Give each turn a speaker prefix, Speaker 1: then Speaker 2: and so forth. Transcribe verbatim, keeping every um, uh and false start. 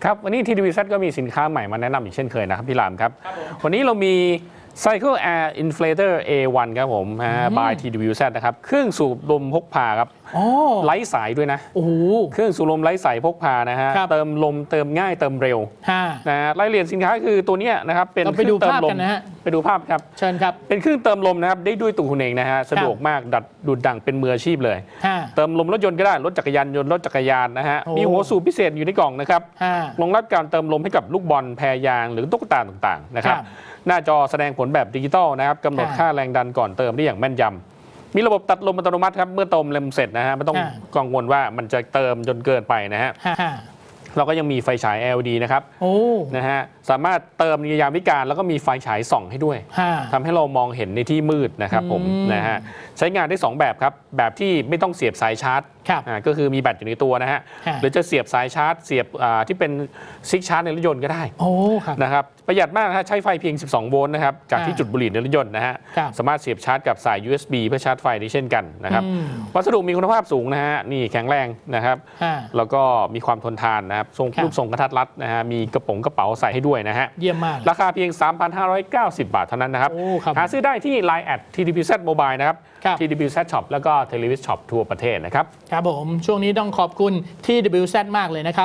Speaker 1: ครับวันนี้ ที ดี วี แซด ก็มีสินค้าใหม่มาแนะนำอีกเช่นเคยนะครับพี่รามครับวันนี้เรามี Cycle Air Inflator เอ วัน ครับผม by ที ดี วี แซด นะครับเครื่องสูบลมพกพาครับไร้สายด้วยนะโอ้เครื่องสูบลมไร้สายพกพานะฮะเติมลมเติมง่ายเติมเร็วนะรายละเอียดสินค้าคือตัวนี้นะครับเป็นเครื่องเติมลมไปดูภาพครับเชิญครับเป็นเครื่องเติมลมนะครับได้ด้วยตัวคุณเองนะฮะสะดวกมากดัดดูดดังเป็นมืออาชีพเลยเติมลมรถยนต์ก็ได้รถจักรยานยนต์รถจักรยานนะฮะมีหัวสูบพิเศษอยู่ในกล่องนะครับรองรับการเติมลมให้กับลูกบอลแพรยางหรือตุ๊กตาต่างๆนะครับหน้าจอแสดงผลแบบดิจิตอลนะครับกำหนดค่าแรงดันก่อนเติมได้อย่างแม่นยำมีระบบตัดลมอัตโนมัติครับเมื่อเติมลมเสร็จนะฮะไม่ต้องกังวลว่ามันจะเติมจนเกินไปนะฮะเราก็ยังมีไฟฉาย แอล อี ดี นะครับนะฮะสามารถเติมในยามวิกาลแล้วก็มีไฟฉายส่องให้ด้วยทำให้เรามองเห็นในที่มืดนะครับผมนะฮะใช้งานได้สองแบบครับแบบที่ไม่ต้องเสียบสายชาร์จก็คือมีแบตอยู่ในตัวนะฮะหรือจะเสียบสายชาร์จเสียบที่เป็นซิกชาร์จในรถยนต์ก็ได้นะครับประหยัดมากนะใช้ไฟเพียงสิบสองโวลต์นะครับจากที่จุดบุหรี่ในรถยนต์นะฮะสามารถเสียบชาร์จกับสาย ยู เอส บี เพื่อชาร์จไฟได้เช่นกันนะครับวัสดุมีคุณภาพสูงนะฮะนี่แข็งแรงนะครับแล้วก็มีความทนทานนะครับทรงรูปทรงกระทัดรัดนะฮะมีกระป๋องกระเป๋าใส่ให้ด้วยนะฮะเยี่ยมมากราคาเพียง สามพันห้าร้อยเก้าสิบ บาทเท่านั้นนะครับหาซื้อได้ที่ ไลน์ แอท ที ดี วี แซด Mobile นะครับ ที ดี วี แซด Shop แล้วก็ Televis Shop ทั่วประเทศนะครับครับผมช่วงนี้ต้องขอบคุณ ที ดี วี แซด มากเลยนะครับ